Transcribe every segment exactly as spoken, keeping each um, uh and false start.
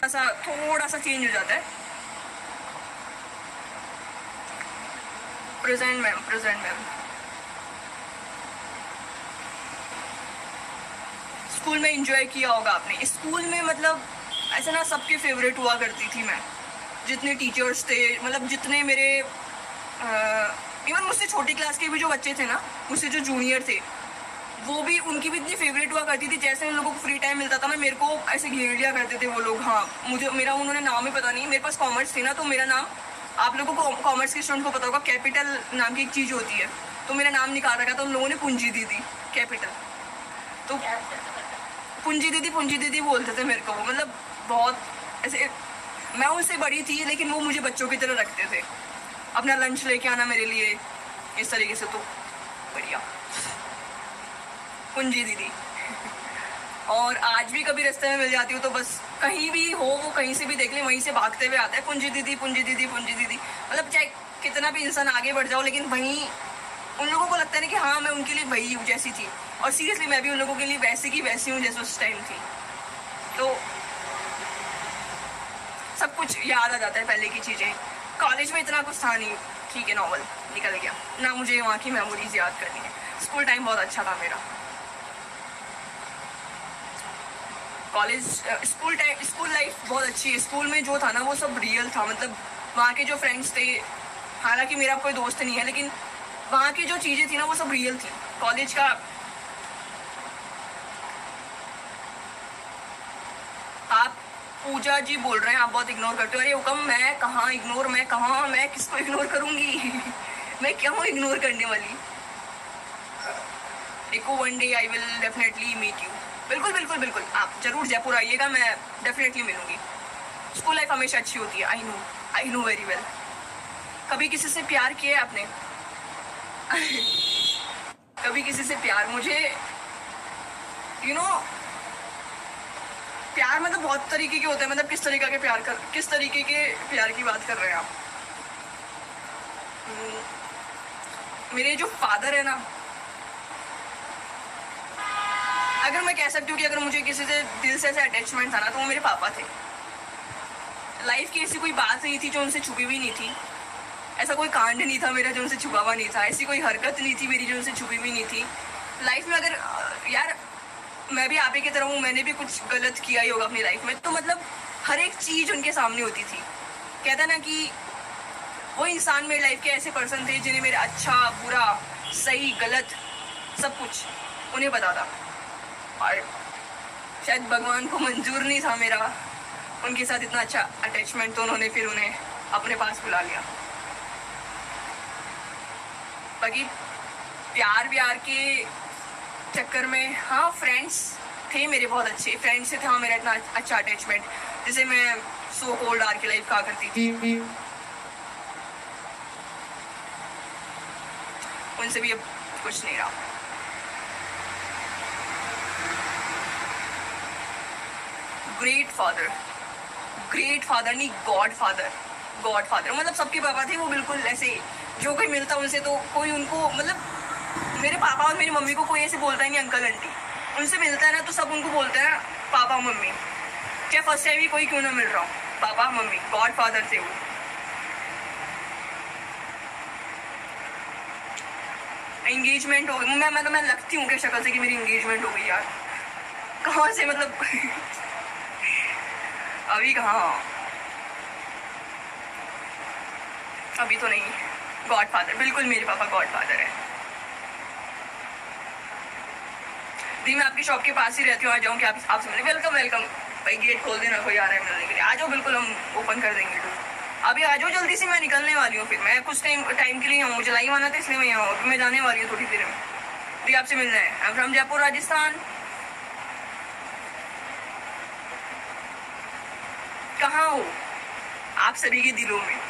सा थोड़ा सा चेंज हो जाता है। Present ma'am, present ma'am. School में एंजॉय किया होगा आपने। स्कूल में मतलब ऐसे ना सबके फेवरेट हुआ करती थी मैं, जितने टीचर्स थे, मतलब जितने मेरे इवन मुझसे छोटी क्लास के भी जो बच्चे थे ना, मुझसे जो जूनियर थे, वो भी, उनकी भी इतनी फेवरेट हुआ करती थी। जैसे उन लोगों को फ्री टाइम मिलता था ना, मेरे को ऐसे घेर लिया करते थे वो लोग। हाँ, मुझे मेरा उन्होंने नाम ही पता नहीं, मेरे पास कॉमर्स थी ना, तो मेरा नाम, आप लोगों को कॉमर्स के स्टूडेंट को पता होगा, कैपिटल नाम की एक चीज़ होती है, तो मेरा नाम निकाल रखा था उन लोगों ने, पूंजी दीदी कैपिटल। तो पूंजी दीदी, पूंजी दीदी बोलते थे मेरे को वो, मतलब बहुत ऐसे। मैं उनसे बड़ी थी लेकिन वो मुझे बच्चों की तरह रखते थे। अपना लंच लेके आना मेरे लिए, इस तरीके से। तो बढ़िया पूंजी दीदी। और आज भी कभी रास्ते में मिल जाती हूँ तो बस कहीं भी हो, वो कहीं से भी देख ले, वहीं से भागते हुए आता है, पूंजी दीदी, पूंजी दीदी, पूंजी दीदी। मतलब चाहे कितना भी इंसान आगे बढ़ जाओ, लेकिन वहीं उन लोगों को लगता है ना कि हाँ मैं उनके लिए वही हूँ जैसी थी। और सीरियसली मैं भी उन लोगों के लिए वैसे की वैसी हूँ जैसे उस टाइम थी। तो सब कुछ याद आ जाता है, पहले की चीज़ें। कॉलेज में इतना कुछ था नहीं, ठीक है, नॉर्मल निकल गया ना, मुझे वहाँ की मेमोरीज याद करनी है। स्कूल टाइम बहुत अच्छा था मेरा। College, school time, school life बहुत अच्छी है। स्कूल में जो था ना वो सब रियल था, मतलब वहाँ के जो फ्रेंड्स थे, हालांकि मेरा कोई दोस्त नहीं है, लेकिन वहाँ की जो चीज़ें थी ना वो सब रियल थी। कॉलेज का, आप पूजा जी बोल रहे हैं आप बहुत इग्नोर करते हो। अरे हुकम, मैं कहाँ इग्नोर, मैं कहाँ, मैं किसको इग्नोर करूँगी मैं क्या हूँ इग्नोर करने वाली। देखो, one day I will definitely meet you. बिल्कुल बिल्कुल बिल्कुल, आप जरूर जयपुर आइएगा, मैं डेफिनेटली मिलूंगी। स्कूल लाइफ हमेशा अच्छी होती है। I know, I know very well. कभी किसी से प्यार किया है आपने? कभी किसी से प्यार, मुझे यू नो प्यार मतलब बहुत तरीके के होते हैं। मतलब किस तरीके के प्यार कर किस तरीके के प्यार की बात कर रहे हैं आप? मेरे जो फादर है ना, अगर मैं कह सकती हूँ कि अगर मुझे किसी से दिल से ऐसा अटैचमेंट था ना, तो वो मेरे पापा थे। लाइफ की ऐसी कोई बात नहीं थी जो उनसे छुपी हुई नहीं थी। ऐसा कोई कांड नहीं था मेरा जो उनसे छुपा हुआ नहीं था। ऐसी कोई हरकत नहीं थी मेरी जो उनसे छुपी हुई नहीं थी। लाइफ में अगर यार मैं भी आप ही की तरह हूँ, मैंने भी कुछ गलत किया ही होगा अपनी लाइफ में, तो मतलब हर एक चीज़ उनके सामने होती थी। कहता ना कि वो इंसान मेरी लाइफ के ऐसे पर्सन थे जिन्हें मेरा अच्छा बुरा सही गलत सब कुछ उन्हें पता था। और शायद भगवान को मंजूर नहीं था मेरा उनके साथ इतना अच्छा अटैचमेंट, तो उन्होंने फिर उन्हें अपने पास बुला लिया। बाकी प्यार व्यार के चक्कर में, हाँ फ्रेंड्स थे मेरे बहुत अच्छे फ्रेंड्स से था मेरा इतना अच्छा अटैचमेंट, जिसे मैं सो कोल्ड आर की लाइफ कहा करती थी। उनसे भी अब कुछ नहीं रहा। ग्रेट फादर, ग्रेट फादर नहीं, गॉड फादर। गॉड फादर मतलब सबके पापा थे वो, बिल्कुल ऐसे जो कोई मिलता उनसे तो कोई उनको, मतलब मेरे पापा और मेरी मम्मी को कोई ऐसे बोलता ही नहीं अंकल आंटी। उनसे मिलता है ना तो सब उनको बोलते हैं पापा मम्मी, चाहे फर्स्ट टाइम ही कोई क्यों ना मिल रहा हूँ, पापा मम्मी। गॉड फादर थे वो। एंगेजमेंट हो गई, मैं मैं तो मैं लगती हूँ क्या शक्ल से कि मेरी एंगेजमेंट हो गई यार? कहाँ से, मतलब अभी कहाँ, अभी तो नहीं। गॉड फादर, बिल्कुल मेरे पापा गॉड फादर है। दी मैं आपकी शॉप के पास ही रहती हूँ, आ जाऊँ क्या आप आप समझे? वेलकम वेलकम भाई, गेट खोल देना, कोई आ रहा है मिलने के लिए, आ जाओ, बिल्कुल हम ओपन कर देंगे डोर। अभी आ जाओ जल्दी से, मैं निकलने वाली हूँ, फिर मैं कुछ टाइम टाइम के लिए हूँ, मुझे लाइव आना था इसलिए मैं यहाँ हूँ, मैं जाने वाली हूँ थोड़ी देर में। दी आपसे मिलना है। I am from Jaipur Rajasthan. कहाँ हो आप सभी के दिलों में?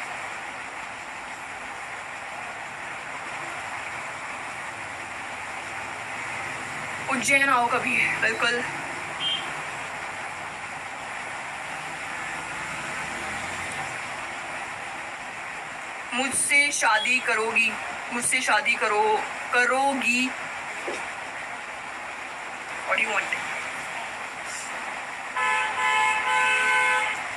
उज्जैन आओ कभी, बिल्कुल। मुझसे शादी करोगी, मुझसे शादी करो करोगी What do you want?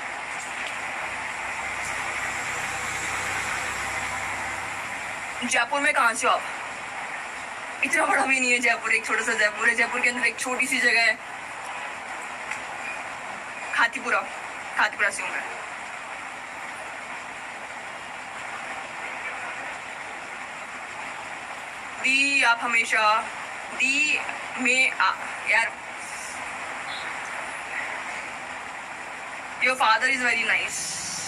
Jaipur में कहाँ से हो आप? इतना बड़ा भी नहीं है जयपुर, एक छोटा सा जयपुर है। जयपुर के अंदर एक छोटी सी जगह है खातीपुरा, खातीपुरा से हूँ मैं। दी आप हमेशा दी में आ, यार your father is very nice.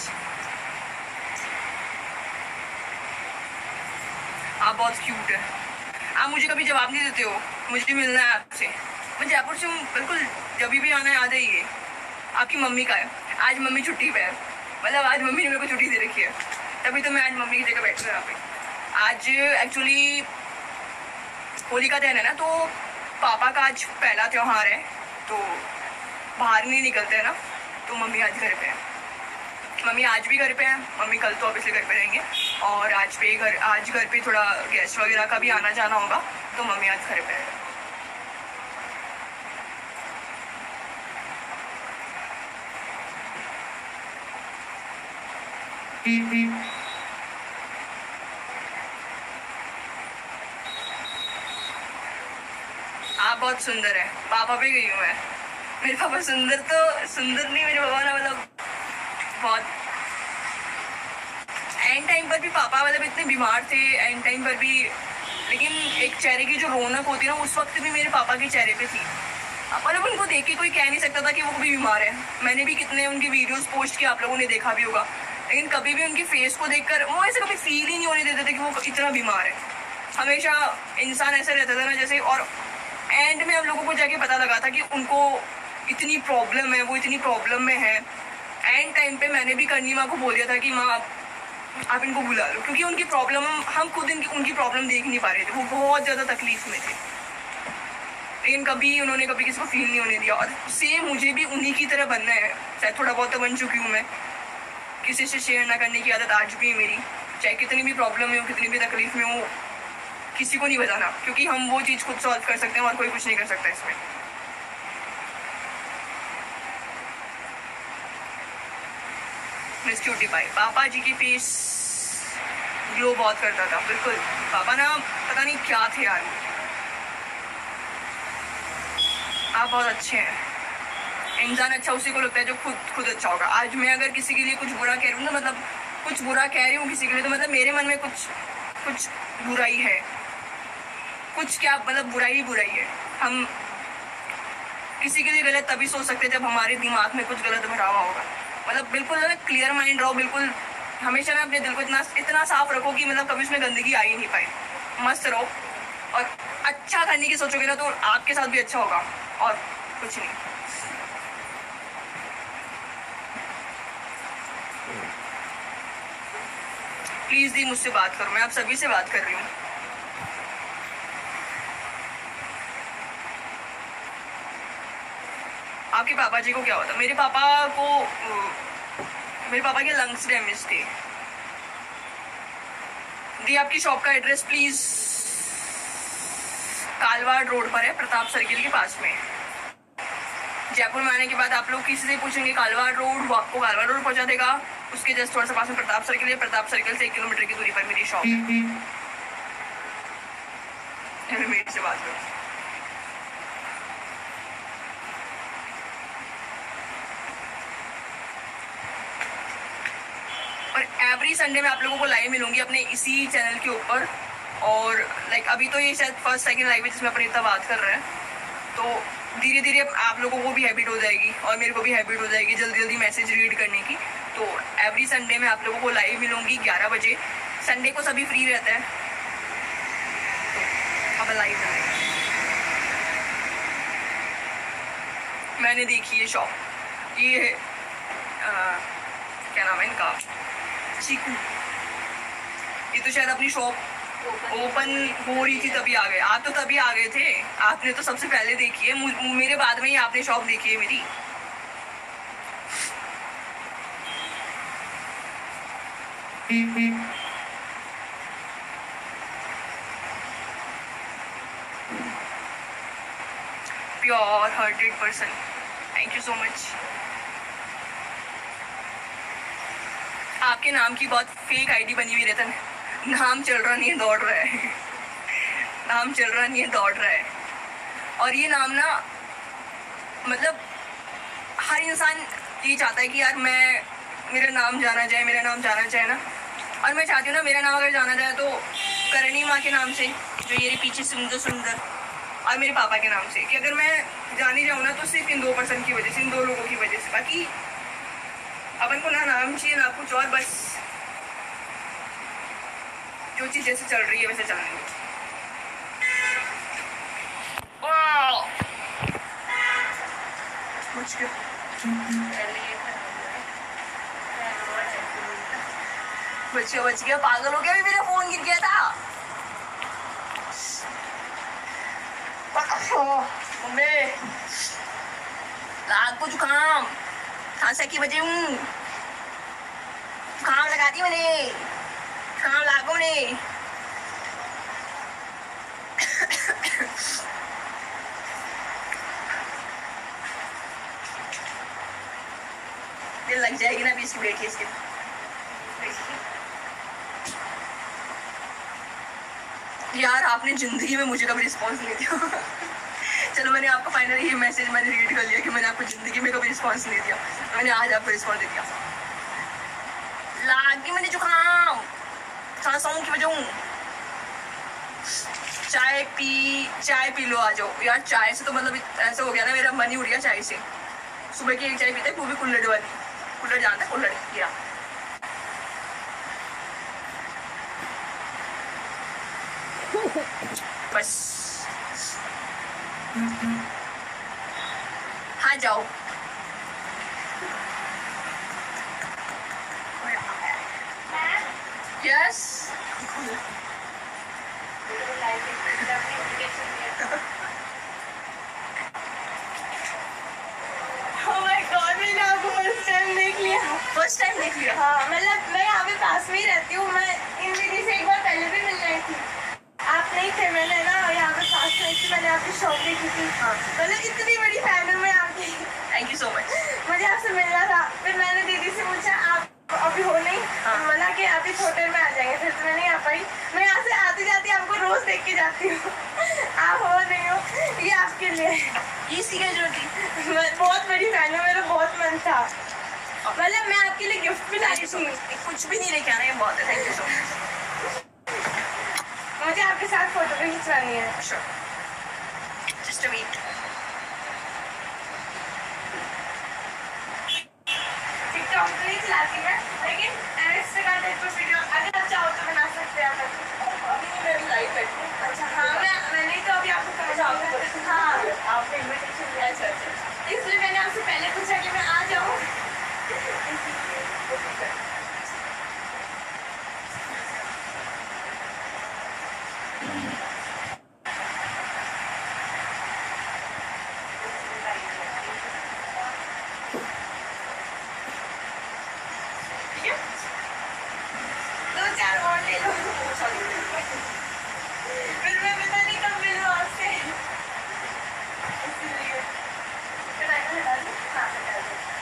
आप बहुत क्यूट है। आप मुझे कभी जवाब नहीं देते हो, मुझे मिलना है आपसे। मैं जयपुर से हूँ, बिल्कुल जब भी आना है आ जाइए। आपकी मम्मी का है, आज मम्मी छुट्टी पे है, मतलब आज मम्मी ने मेरे को छुट्टी दे रखी है, तभी तो मैं आज मम्मी की जगह बैठ रहा यहाँ पे। आज एक्चुअली होली का दिन है ना, तो पापा का आज पहला त्योहार है, तो बाहर नहीं निकलते हैं ना, तो मम्मी आज घर पे है। मम्मी आज भी घर पे है, मम्मी कल तो ऑब्वियसली घर पे रहेंगे, और आज पे घर आज घर पे थोड़ा गेस्ट वगैरह का भी आना जाना होगा, तो मम्मी आज घर पे है। आप बहुत सुंदर है। पापा पे गई हूँ मैं। मेरे पापा सुंदर तो सुंदर नहीं, मेरे पापा ना मतलब बहुत एंड टाइम पर भी पापा मतलब इतने बीमार थे एंड टाइम पर भी, लेकिन एक चेहरे की जो रौनक होती है ना, उस वक्त भी मेरे पापा के चेहरे पे थी। मतलब उनको देख के कोई कह नहीं सकता था कि वो भी बीमार है। मैंने भी कितने उनके वीडियोस पोस्ट किए, आप लोगों ने देखा भी होगा, लेकिन कभी भी उनके फेस को देखकर वो ऐसे कभी फील ही नहीं होने देते थे कि वो इतना बीमार है। हमेशा इंसान ऐसा रहता था ना जैसे, और एंड में हम लोगों को जाके पता लगा था कि उनको इतनी प्रॉब्लम है, वो इतनी प्रॉब्लम में है। एंड टाइम पे मैंने भी करनी माँ को बोल दिया था कि माँ आप इनको बुला लो, क्योंकि उनकी प्रॉब्लम हम खुद इनकी उनकी प्रॉब्लम देख नहीं पा रहे थे। वो बहुत ज़्यादा तकलीफ में थे, लेकिन कभी उन्होंने कभी किसी को फील नहीं होने दिया। और सेम मुझे भी उन्हीं की तरह बनना है। शायद थोड़ा बहुत तो बन चुकी हूँ मैं। किसी से शेयर ना करने की आदत आज भी है मेरी, चाहे कितनी भी प्रॉब्लम में हो, कितनी भी तकलीफ में हो, किसी को नहीं बताना, क्योंकि हम वो चीज़ खुद सॉल्व कर सकते हैं और कोई कुछ नहीं कर सकता इसमें। मिस क्यूटी पाई, पापा जी की फेस ग्लो बहुत करता था। बिल्कुल पापा ना पता नहीं क्या थे यार। आप बहुत अच्छे हैं। इंसान अच्छा उसी को लगता है जो खुद खुद अच्छा होगा। आज मैं अगर किसी के लिए कुछ बुरा कह रही हूँ ना, मतलब कुछ बुरा कह रही हूँ किसी के लिए, तो मतलब मेरे मन में कुछ कुछ बुराई है। कुछ क्या, मतलब बुराई ही बुराई है। हम किसी के लिए गलत तभी सोच सकते हैं जब हमारे दिमाग में कुछ गलत भरा हुआ होगा। मतलब बिल्कुल ना क्लियर माइंड रहो, बिल्कुल हमेशा ना अपने दिल को इतना इतना साफ रखो कि मतलब कभी उसमें गंदगी आ ही नहीं पाए। मस्त रहो और अच्छा करने की सोचोगे ना, तो आपके साथ भी अच्छा होगा और कुछ नहीं। प्लीज दी मुझसे बात करो, मैं आप सभी से बात कर रही हूँ। आपके पापा जी को क्या होता? मेरे पापा को मेरे पापा के लंग्स डैमेज थे। दी आपकी शॉप का एड्रेस प्लीज। कालवाड़ रोड पर है, प्रताप सर्किल के पास में। जयपुर में आने के बाद आप लोग किसी से पूछेंगे कालवाड़ रोड, वो आपको कालवाड़ रोड पहुंचा देगा। उसके जस्ट थोड़ा सा पास में प्रताप सर्किल है। प्रताप सर्किल से एक किलोमीटर की दूरी पर मेरी शॉप है। मेरे से बात करो। और एवरी संडे में आप लोगों को लाइव मिलूंगी अपने इसी चैनल के ऊपर। और लाइक अभी तो ये शायद फर्स्ट सेकंड लाइव है जिसमें अपन इतना बात कर रहे हैं, तो धीरे धीरे आप लोगों को भी हैबिट हो जाएगी और मेरे को भी हैबिट हो जाएगी जल्दी जल्दी मैसेज रीड करने की। तो एवरी संडे में आप लोगों को लाइव मिलूंगी ग्यारह बजे। संडे को सभी फ्री रहता है, तो अब लाइव है। मैंने देखी है शॉप, ये आ, क्या नाम है इनका, चीकू। ये तो शायद अपनी शॉप ओपन हो रही थी तभी आ गए। आप तो तभी आ गए थे, आपने तो सबसे पहले देखी है। मेरे बाद में ही आपने शॉप देखी है मेरी। Pure hundred percent, thank you so much. आपके नाम की बहुत फेक आईडी बनी हुई रतन। नाम चल रहा नहीं है, दौड़ रहा है। नाम चल रहा नहीं है, दौड़ रहा है। और ये नाम ना, मतलब हर इंसान ये चाहता है कि यार मैं, मेरा नाम जाना जाए, मेरा नाम जाना चाहे ना। और मैं चाहती हूँ ना मेरा नाम अगर जाना जाए तो करणी माँ के नाम से, जो ये पीछे सुंदर सुंदर, और मेरे पापा के नाम से, कि अगर मैं जानी जाऊँ ना तो सिर्फ इन दो पर्सन की वजह से, इन दो लोगों की वजह से। बाकी अपन को ना नाम चाहिए ना कुछ और, बस जो चीज़ जैसे चल रही है वैसे चलने दो। बच्चे बच गया, पागल हो गया, भी मेरा फोन गिर गया था। मम्मी रात को जुकाम, खांसा की वजह हूँ, जुकाम लगा दी मैंने, जुकाम लागो ने। ये लग जाएगी ना अभी इसकी, बैठी इसके। यार आपने जिंदगी में मुझे कभी रिस्पॉन्स नहीं दिया। चलो मैंने आपको फाइनली ये मैसेज मैंने रीड कर लिया कि मैंने आपको जिंदगी में कभी रिस्पॉन्स नहीं दिया, मैंने आज आपको रिस्पॉन्स दे दिया। लागी मैंने जुकाम, खांसाऊं की वजह हूँ। चाय पी, चाय पी लो, आ जाओ यार। चाय से तो मतलब ऐसा हो गया ना, मेरा मन ही उड़ गया चाय से। सुबह की एक चाय पीते, वो भी कुल्हड़ वाली, कुल्हड़ जानता है, कुल्हड़ किया। बस हाँ जाओ। यस फर्स्ट टाइम देख लिया। हाँ मतलब मैं यहाँ पे पास में ही रहती हूँ, मैं इन दीदी से एक बार पहले भी मिल रही थी, आप नहीं थे। मैंने ना यहाँ पे पास में थी, मैंने आपकी शॉप देखी थी। हाँ मतलब इतनी बड़ी फैन हूँ मैं आपकी। Thank you so much. मुझे आपसे मिलना था, फिर मैंने दीदी से पूछा आप अभी हो नहीं, हाँ। मना कि अभी थोड़े में आ जाएंगे, फिर तो मैं नहीं आ पाई। मैं यहाँ से आती जाती आपको रोज देख के जाती हूँ। आप हो नहीं हो, ये आपके लिए। ये सीखने जरूरत थी। मैं बहुत बड़ी फैन हूँ, मेरा बहुत मन था। मतलब मैं आपके लिए गिफ्ट भी लाई थी। कुछ भी नहीं लेके आना, ये बहुत है। Thank you so much. मुझे आपके साथ फोटो भी खिंचवानी है। Sure, just a wait. TikTok तो नहीं चलाती मैं, लेकिन इंस्टाग्राम टाइप पर वीडियो अगर आप चाहो तो बना सकते हैं आप। अभी मैं लाइव बैठी हूँ। अच्छा हाँ, मैं मैंने तो अभी आपको कहा जाऊँगा। हाँ आपने इन्विटेशन दिया। अच्छा अच्छा, इसलिए मैंने आपसे पहले पूछा कि मैं आ जाऊँ। दो चार और ले लो, फिर मैं पता नहीं कब मिलूँ आपसे। इसलिए फिर मैंने बता दी, हाँ बता दी।